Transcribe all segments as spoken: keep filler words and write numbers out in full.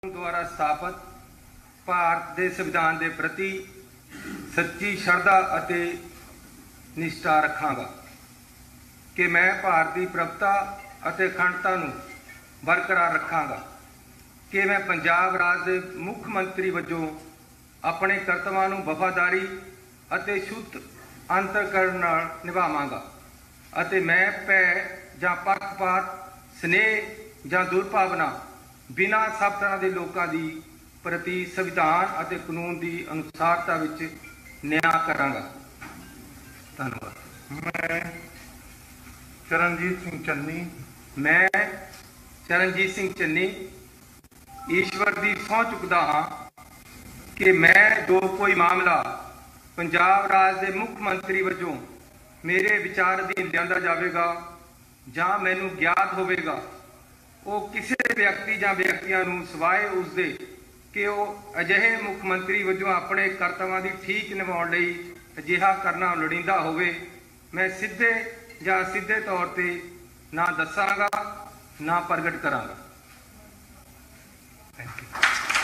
द्वारा स्थापित भारत के संविधान के प्रति सच्ची श्रद्धा और निष्ठा रखांगा कि मैं भारत की प्रभुता और अखंडता नूं बरकरार रखांगा कि मैं पंजाब राज के मुख्य मंत्री वजों अपने कर्तव्यां नूं वफादारी और शुद्ध अंतरकरण नाल निभावांगा ਅਤੇ मैं भै ਜਾਂ पक्षपात स्नेह ਜਾਂ दुर्भावना बिना सब तरह के लोगों की प्रति संविधान और कानून की अनुसारता विच न्याय करांगा। धन्यवाद। मैं चरणजीत सिंह चन्नी मैं चरणजीत सिंह चन्नी ईश्वर की सहुं चुकदा हाँ कि मैं जो कोई मामला पंजाब राज के मुख्य मंत्री वजों मेरे विचार अधीन लिया जाएगा जां मैनूं ज्ञात होवेगा वो किसी व्यक्ति जां व्यक्तियों नूं सिवाए उसदे कि वो अजिहे मुख्य मंत्री वजों अपने कर्तव्यां दी ठीक निभाउण लई अजिहा करना लोड़ींदा होवे मैं सीधे जां सीधे तौर ते ना दसांगा ना प्रगट करांगा। Thank you.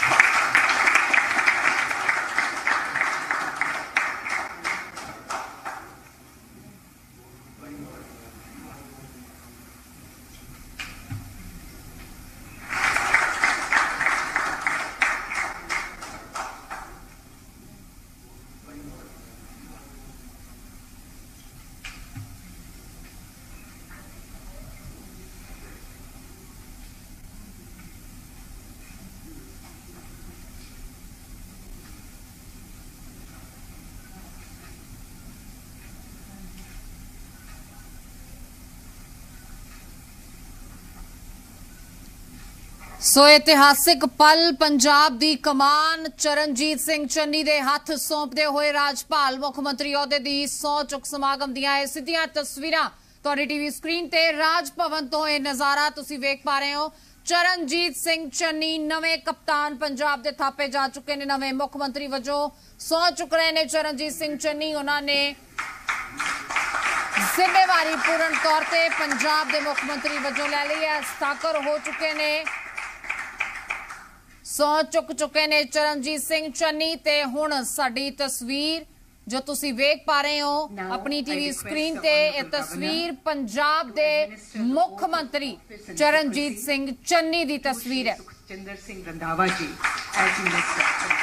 सो इतिहासिक पल पंजाब दी कमान चरणजीत सिंह चन्नी दे हथ सौंपदे हुए राजपाल मुख्यमंत्री अहुदे दी सौं चुक समागम दियां ये सीधियां तस्वीरां तुहाडी टीवी स्क्रीन ते राज भवन तो यह नज़ारा तुसीं वेख पा रहे हो। चरणजीत सिंह चन्नी नवे कप्तान पंजाब दे थापे जा चुके ने नवे मुख्यमंत्री वजों सौं चुक रहे ने चरणजीत सिंह चन्नी उन्होंने जिम्मेवारी पूर्ण तौर पर पंजाब के मुख्यमंत्री वजों लै ली है। हस्ताक्षर हो चुके ने सौ चुक चुके ने चरणजीत सिंह चन्नी ते हुण साडी तस्वीर जो तुसी वेख पा रहे हो अपनी टीवी स्क्रीन ते ये तस्वीर पंजाब दे मुख्य मंत्री चरणजीत सिंह चन्नी दी तस्वीर है। Sukhjinder Singh Randhawa ji as minister.